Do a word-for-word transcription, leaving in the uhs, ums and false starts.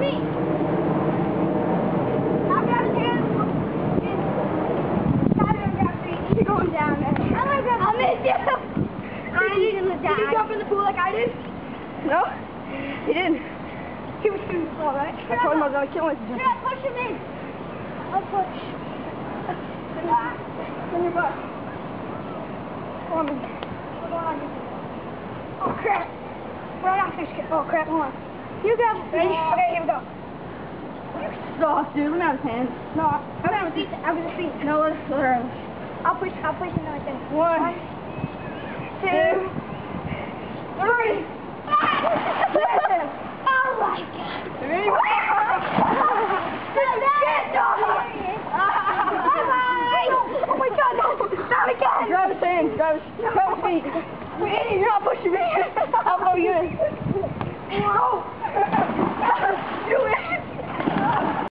me. I'll grab his hand. Tyler grab me. You're going down there. I'm gonna grab I'll miss you. I'm gonna die. Did you jump in the pool like I did? No, he didn't. He was shooting the ball, right? I told him I was going to kill him. You're not pushing me. I'll push. In your butt. Hold on. Hold on. Oh, crap. We're not fish kit. Oh, crap. Hold on. You go. Ready? Okay, here we go. You're soft, dude. Let me have his hand. No, I'm going to feet. I'm going to feet. No, let's let her. I'll push. I'll push him like this. One. One two. Three. Listen. Oh, my God. Three. Oh my God, no! Not again! Grab his hands, grab his, grab his feet. You're not pushing me. How about you? Oh